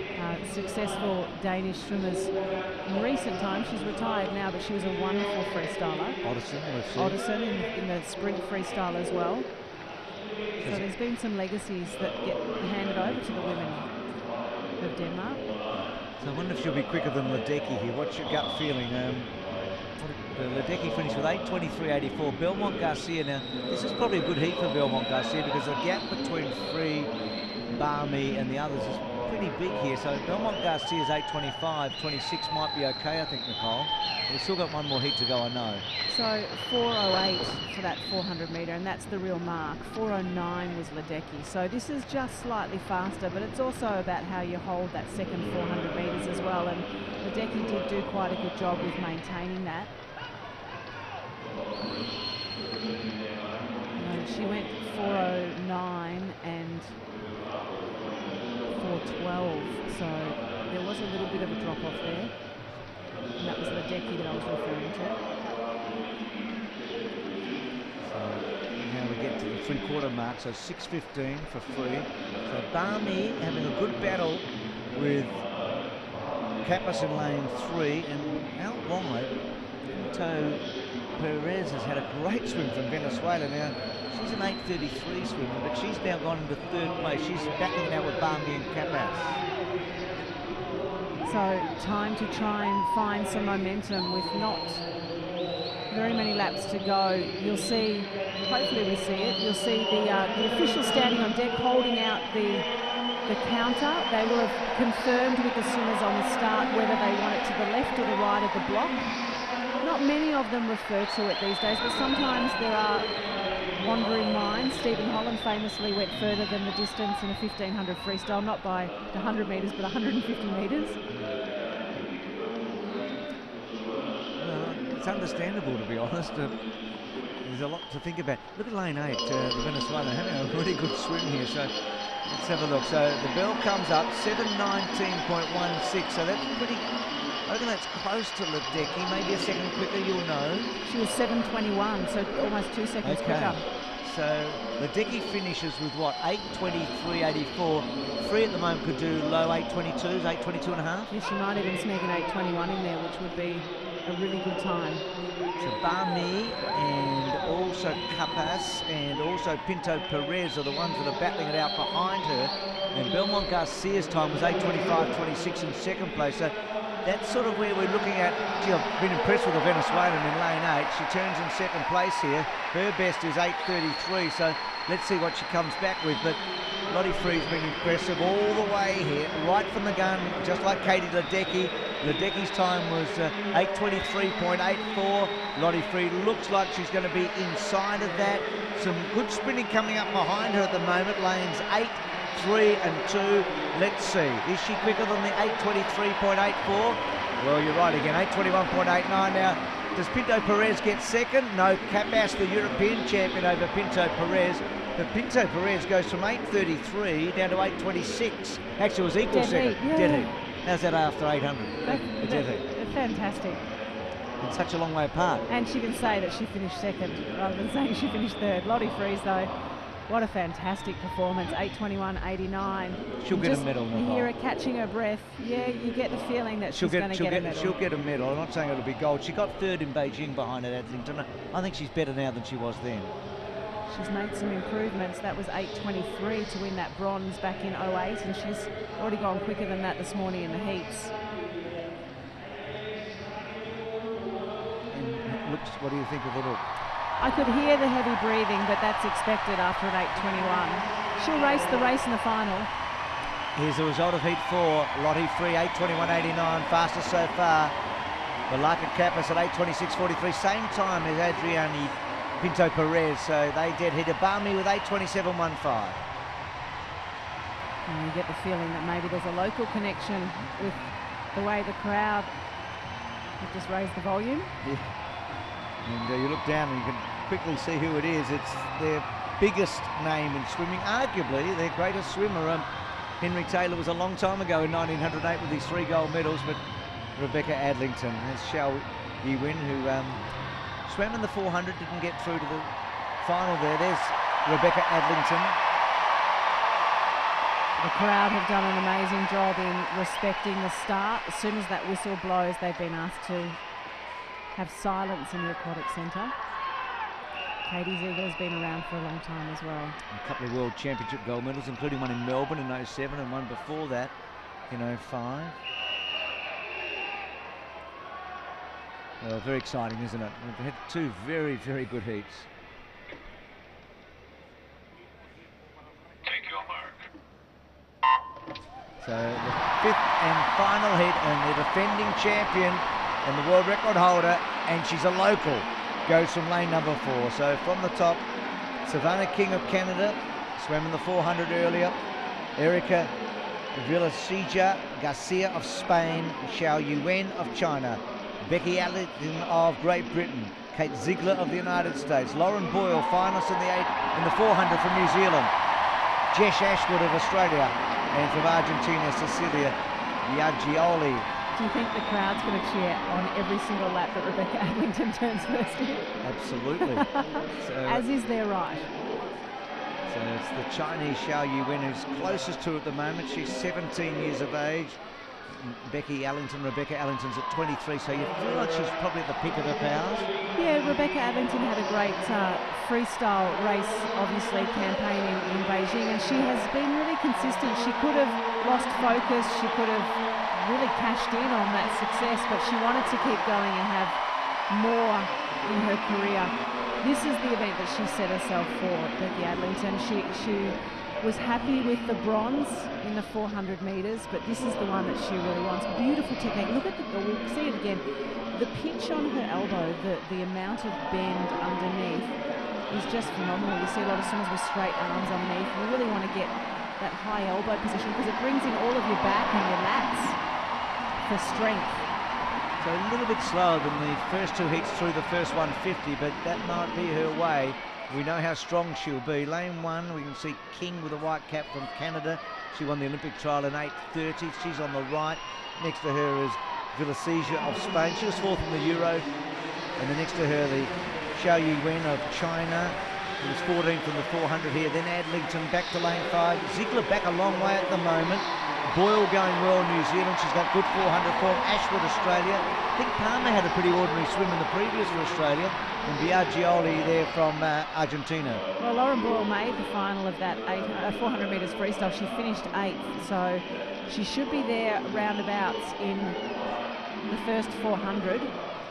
S2: successful Danish swimmers in recent times. She's retired now, but she was a wonderful freestyler. Ottesen in the sprint freestyle as well. So there's been some legacies that get handed over to the women of Denmark.
S1: So I wonder if she'll be quicker than Ledecky here. What's your gut feeling? Ledecky finished with 8:23.84. Belmont Garcia now. This is probably a good heat for Belmont Garcia because the gap between Free, Barmy and the others is pretty big here. So Belmont Garcia's 8:25. 26 might be okay, I think, Nicole. We've still got one more heat to go, I know.
S2: So 4:08 for that 400 metre, and that's the real mark. 4:09 was Ledecky. So this is just slightly faster, but it's also about how you hold that second 400 metres as well. And Ledecky did do quite a good job with maintaining that. She went 4:09 and 4:12, so there was a little bit of a drop off there, and that was Ledecky that I was referring to.
S1: So now we get to the 3/4 mark, so 6:15 for free. So Barmy having a good battle with Kappas in lane 3, and out wide, Pinto Perez has had a great swim from Venezuela. Now, she's an 8:33 swimmer, but she's now gone into 3rd place. She's battling it out with Barmy and Kappas.
S2: So time to try and find some momentum with not very many laps to go. You'll see, hopefully we see it, you'll see the official standing on deck holding out the counter. They will have confirmed with the swimmers on the start whether they want it to the left or the right of the block. Not many of them refer to it these days, but sometimes there are wandering minds. Stephen Holland famously went further than the distance in a 1500 freestyle, not by 100 metres but 150 metres.
S1: It's understandable, to be honest. There's a lot to think about. Look at lane 8, the Venezuelan having a really good swim here. So let's have a look. So the bell comes up, 7:19.16. So that's pretty. I reckon that's close to Ledecky. Maybe a second quicker, you'll know.
S2: She was 7:21, so almost 2 seconds quicker.
S1: So Ledecky finishes with what, 8:23.84. Free at the moment could do low 8:22s, 8:22 and a half.
S2: Yeah, she might even sneak an 8:21 in there, which would be a really good time.
S1: So Barmy and also Kappas and also Pinto Perez are the ones that are battling it out behind her. And Belmont Garcia's time was 8:25.26 in 2nd place. So that's sort of where we're looking at. Gee, I've been impressed with the Venezuelan in lane 8. She turns in 2nd place here. Her best is 8:33. So let's see what she comes back with. But Lottie Free's been impressive all the way here, right from the gun, just like Katie Ledecky. Ledecky's time was 8:23.84. Lottie Free looks like she's going to be inside of that. Some good sprinting coming up behind her at the moment. Lanes 8, 3 and 2. Let's see. Is she quicker than the 8:23.84? Well, you're right again. 8:21.89 now. Does Pinto Perez get 2nd? No. Kappas, the European champion, over Pinto Perez. But Pinto Perez goes from 8:33 down to 8:26. Actually, it was equal second.
S2: Yeah.
S1: Dead heat. How's that after 800? Dead heat.
S2: Fantastic.
S1: It's such a long way apart.
S2: And she can say that she finished 2nd rather than saying she finished 3rd. Lottie Freeze, though, what a fantastic performance. 8:21.89.
S1: She'll get a medal.
S2: You hear her catching her breath. Yeah, you get the feeling that she's going to get a medal.
S1: She'll get a medal. I'm not saying it'll be gold. She got 3rd in Beijing behind at Adlington. I think she's better now than she was then.
S2: She's made some improvements. That was 8:23 to win that bronze back in 08, and she's already gone quicker than that this morning in the heats.
S1: And looks, what do you think of the look?
S2: I could hear the heavy breathing, but that's expected after an 8:21. She'll race the race in the final.
S1: Here's the result of heat 4. Lottie Free, 8:21.89, fastest so far. Balaka Kappas at 8:26.43, same time as Adriani Pinto Perez, so they dead hit Barmy with 8:27.15.
S2: And you get the feeling that maybe there's a local connection with the way the crowd have just raised the volume.
S1: Yeah. And you look down and you can quickly see who it is. It's their biggest name in swimming, arguably their greatest swimmer. Henry Taylor was a long time ago in 1908 with his 3 gold medals, but Rebecca Adlington has Xiao Yiwen, who swam in the 400, didn't get through to the final there. There's Rebecca Adlington.
S2: The crowd have done an amazing job in respecting the start. As soon as that whistle blows, they've been asked to have silence in the Aquatic Centre. Katie Ziegler's been around for a long time as well.
S1: A couple of World Championship gold medals, including one in Melbourne in 07 and one before that in 05. Well, very exciting, isn't it? We've had 2 very, very good heats.
S3: Take your mark.
S1: So the 5th and final heat, and the defending champion and the world record holder, and she's a local, goes from lane number 4. So from the top, Savannah King of Canada, swam in the 400 earlier. Erica Villasija Garcia of Spain, Xiao Yuan of China, Becky Allington of Great Britain, Kate Ziegler of the United States, Lauren Boyle, finalist in the 400 from New Zealand, Jess Ashwood of Australia, and from Argentina, Cecilia Biaggioli.
S2: Do you think the crowd's going to cheer on every single lap that Rebecca Adlington turns first in?
S1: Absolutely. So,
S2: as is their right.
S1: So it's the Chinese Xiao Yuwen who's closest to at the moment. She's 17 years of age. Rebecca Allington's at 23, so you feel like she's probably at the peak of her powers.
S2: Yeah, Rebecca Allington had a great freestyle race, obviously, campaign in Beijing, and she has been really consistent. She could have lost focus, she could have really cashed in on that success, but she wanted to keep going and have more in her career. This is the event that she set herself for, Becky Adlington. She was happy with the bronze in the 400 metres, but this is the one that she really wants. Beautiful technique. Look at we'll see it again. The pitch on her elbow, the amount of bend underneath is just phenomenal. You see a lot of swimmers with straight arms underneath. You really want to get that high elbow position because it brings in all of your back and your lats for strength.
S1: So a little bit slower than the first two heats through the first 150, but that might be her way. We know how strong she'll be. Lane 1, we can see King with a white cap from Canada. She won the Olympic trial in 8:30. She's on the right. Next to her is Villasija of Spain. She was 4th in the Euro. And then next to her, the Xiao Yuwen of China, who was 14th in the 400 here. Then Adlington back to lane 5. Ziegler back a long way at the moment. Boyle going well in New Zealand. She's got good 400 form. Ashwood, Australia. I think Palmer had a pretty ordinary swim in the previous for Australia. And Biaggioli there from Argentina.
S2: Well, Lauren Boyle made the final of that 400 metres freestyle. She finished 8th, so she should be there roundabouts in the first 400.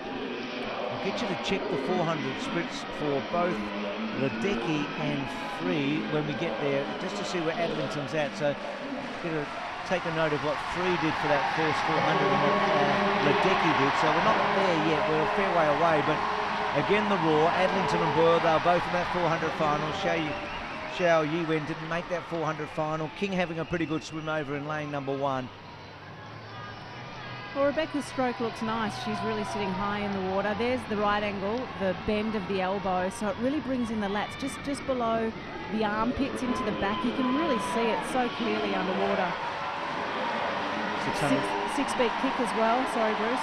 S1: I'll get you to check the 400 splits for both Ledecky and Free when we get there, just to see where Adlington's at. So take a note of what Free did for that first 400 and what Ledecky did. So we're not there yet, we're a fair way away, but again the raw, Adlington and Boyle, they were both in that 400 final. Xiao Yuwen didn't make that 400 final. King having a pretty good swim over in lane number 1.
S2: Well, Rebecca's stroke looks nice. She's really sitting high in the water. There's the right angle, the bend of the elbow, so it really brings in the lats just below the armpits into the back. You can really see it so clearly underwater. 6-beat kick as well. Sorry, Bruce.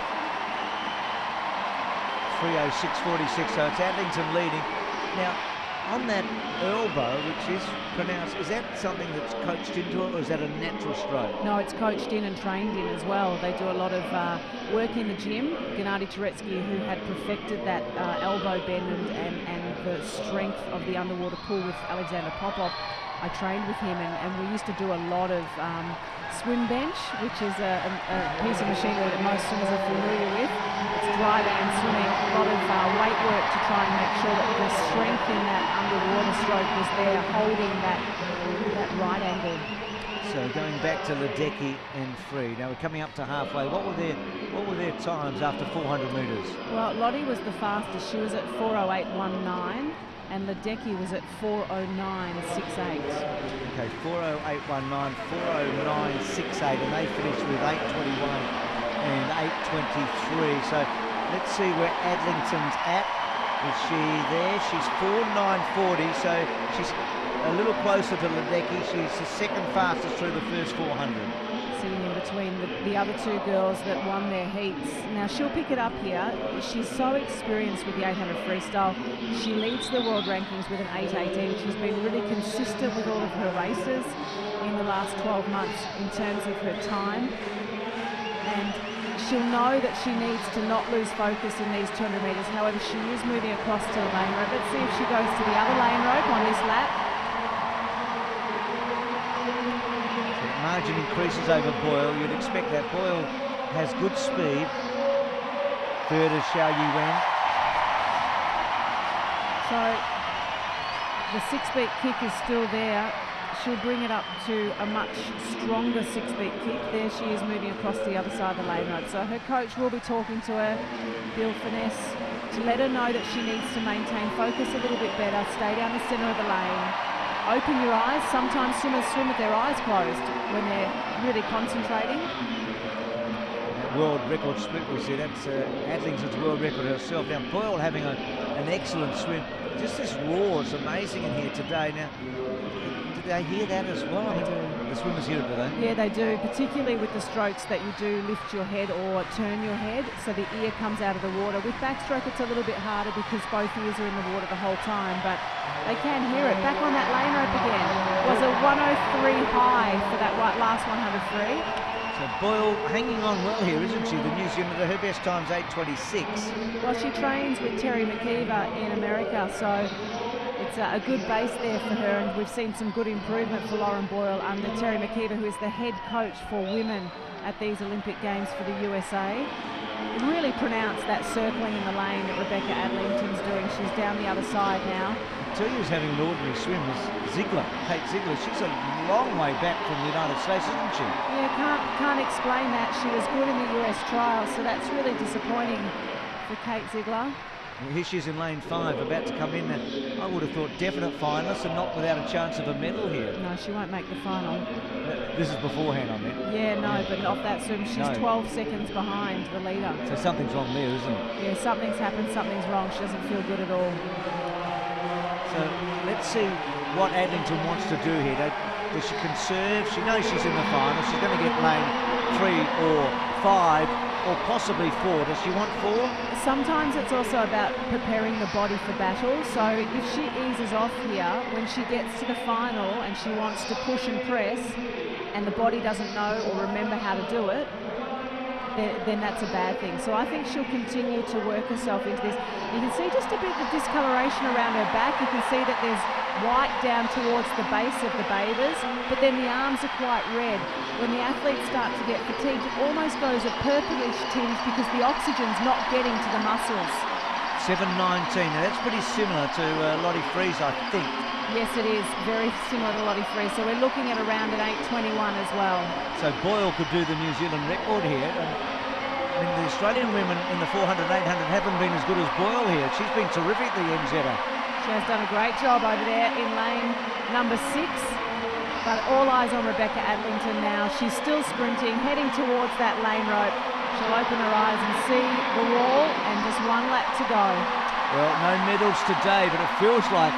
S1: 3:06.46, so it's Adlington leading. Now, on that elbow, which is pronounced, is that something that's coached into it, or is that a natural stroke?
S2: No, it's coached in and trained in as well. They do a lot of work in the gym. Gennady Turetsky, who had perfected that elbow bend and the strength of the underwater pull with Alexander Popov, I trained with him, and we used to do a lot of swim bench, which is a piece of machinery that most swimmers are familiar with. It's dry land swimming, a lot of weight work to try and make sure that the strength in that underwater stroke was there, holding that right angle.
S1: So going back to Ledecky and Free. Now we're coming up to halfway. What were their times after 400 metres?
S2: Well, Lottie was the fastest. She was at 4:08.19. And Ledecky was at 4:09.68.
S1: Okay, 4:08.19, 4:09.68, and they finished with 8:21 and 8:23. So let's see where Adlington's at. Is she there? She's 4:09.40, so she's a little closer to Ledecky. She's the second fastest through the first 400.
S2: Sitting in between the other two girls that won their heats. Now she'll pick it up here. She's so experienced with the 800 freestyle. She leads the world rankings with an 8:18. She's been really consistent with all of her races in the last 12 months in terms of her time. And she'll know that she needs to not lose focus in these 200 metres. However, she is moving across to the lane rope. Let's see if she goes to the other lane rope on this lap.
S1: Margin increases over Boyle. You'd expect that. Boyle has good speed. Third is Xiao Yuwen.
S2: So the 6-beat kick is still there. She'll bring it up to a much stronger 6-beat kick. There she is moving across the other side of the lane rope. So her coach will be talking to her, Bill Finesse, to let her know that she needs to maintain focus a little bit better, stay down the centre of the lane. Open your eyes. Sometimes swimmers swim with their eyes closed when they're really concentrating.
S1: That world record split we see, that's Adlington's world record herself. Now Boyle having an excellent swim. Just this roar is amazing in here today. Now, did they hear that as well? I mean, The swimmers hear it, do they?
S2: Yeah, they do, particularly with the strokes that you do lift your head or turn your head, so the ear comes out of the water. With backstroke, it's a little bit harder because both ears are in the water the whole time, but they can hear it. Back on that lane rope again. Was a 103 high for that last 100 free.
S1: So Boyle hanging on well here, isn't she? The New Zealander, her best time's 8:26.
S2: Well, she trains with Terry McKeever in America, so it's a good base there for her, and we've seen some good improvement for Lauren Boyle under Terry McKeever, who is the head coach for women at these Olympic Games for the USA. Really pronounced that circling in the lane that Rebecca Adlington's doing. She's down the other side now.
S1: I tell you who's having an ordinary swim is Ziegler, Kate Ziegler. She's a long way back from the United States, isn't she?
S2: Yeah, can't explain that. She was good in the US trial, so that's really disappointing for Kate Ziegler.
S1: Well, here she is in lane 5, about to come in. I would have thought definite finalist and not without a chance of a medal here.
S2: No, she won't make the final.
S1: This is beforehand, I mean.
S2: Yeah, no, but off that swim, she's 12 seconds behind the leader.
S1: So something's wrong there, isn't it?
S2: Yeah, something's happened, something's wrong. She doesn't feel good at all.
S1: So let's see what Adlington wants to do here. Does she conserve? She knows she's in the final. She's going to get lane 3 or 5 or possibly 4. Does she want 4?
S2: Sometimes it's also about preparing the body for battle. So if she eases off here, when she gets to the final and she wants to push and press and the body doesn't know or remember how to do it, then that's a bad thing. So I think she'll continue to work herself into this. You can see just a bit of discoloration around her back. You can see that there's white down towards the base of the bathers, but then the arms are quite red. When the athletes start to get fatigued, it almost goes a purplish tinge because the oxygen's not getting to the muscles.
S1: 7:19. Now that's pretty similar to Lottie Freeze, I think.
S2: Yes, it is. Very similar to Lottie Freeze. So we're looking at around an 8:21 as well.
S1: So Boyle could do the New Zealand record here. And, I mean, the Australian women in the 400 and 800 haven't been as good as Boyle here. She's been terrific, the NZer.
S2: She has done a great job over there in lane number 6. But all eyes on Rebecca Adlington now. She's still sprinting, heading towards that lane rope. She'll open her eyes and see the wall, and just 1 lap to go.
S1: Well, no medals today, but it feels like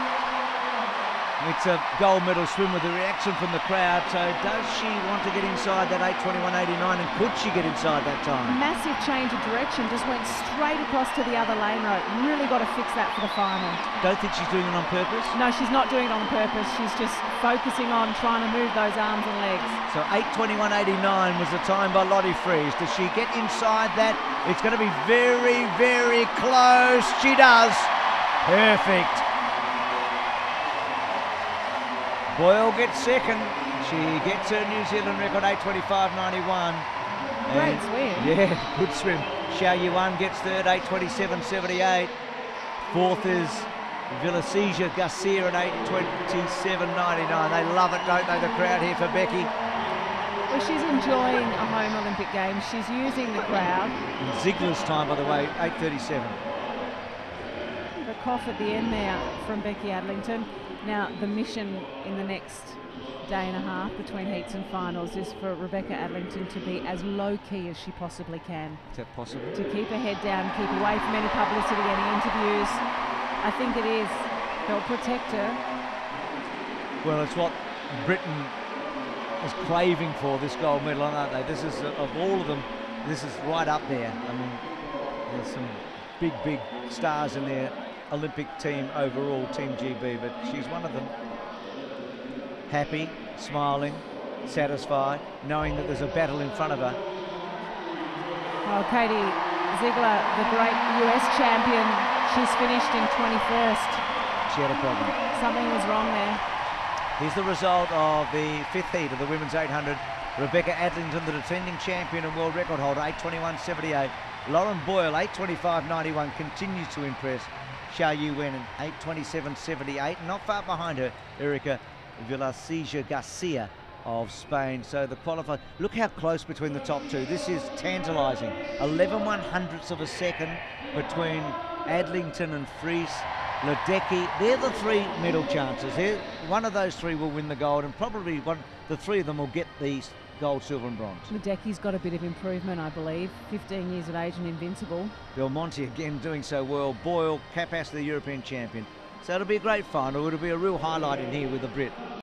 S1: it's a gold medal swim with the reaction from the crowd. So does she want to get inside that 8:21.89, and could she get inside that time?
S2: Massive change of direction, just went straight across to the other lane rope. Really got to fix that for the final.
S1: Don't think she's doing it on purpose?
S2: No, she's not doing it on purpose. She's just focusing on trying to move those arms and legs.
S1: So 8:21.89 was the time by Lottie Freeze. Does she get inside that? It's going to be very, very close. She does. Perfect. Boyle gets second. She gets her New Zealand record, 8:25.91.
S2: Great swim.
S1: Yeah, good swim. Xiao Yuan gets third, 8:27.78. Fourth is Villasesia Garcia at 8:27.99. They love it, don't they, the crowd here for Becky?
S2: Well, she's enjoying a home Olympic Games. She's using the crowd.
S1: And Ziegler's time, by the way, 8:37.
S2: The cough at the end there from Becky Adlington. Now, the mission in the next day and a half between heats and finals is for Rebecca Adlington to be as low-key as she possibly can.
S1: Is that possible?
S2: To keep her head down, keep away from any publicity, any interviews. I think it is. They'll protect her.
S1: Well, it's what Britain is craving for, this gold medal, aren't they? This is, of all of them, this is right up there. I mean, there's some big, big stars in their Olympic team overall, Team GB, but she's one of them. Happy, smiling, satisfied, knowing that there's a battle in front of her.
S2: Well, Katie Ziegler, the great US champion, she's finished in 21st.
S1: She had a problem.
S2: Something was wrong there.
S1: Here's the result of the 5th heat of the women's 800. Rebecca Adlington, the defending champion and world record holder, 8:21.78. Lauren Boyle, 8:25.91, continues to impress. Xiao Yuan at 8:27.78. Not far behind her, Erika Villasesia Garcia of Spain. So the qualifier, look how close between the top two. This is tantalising. 11/100ths of a second between Adlington and Freeze. Ledecky, they're the 3 medal chances. One of those 3 will win the gold, and probably the 3 of them will get the gold, silver and bronze.
S2: Ledecky's got a bit of improvement, I believe. 15 years of age and invincible.
S1: Belmonte again doing so well. Boyle, Capas, the European champion. So it'll be a great final. It'll be a real highlight in here with the Brit.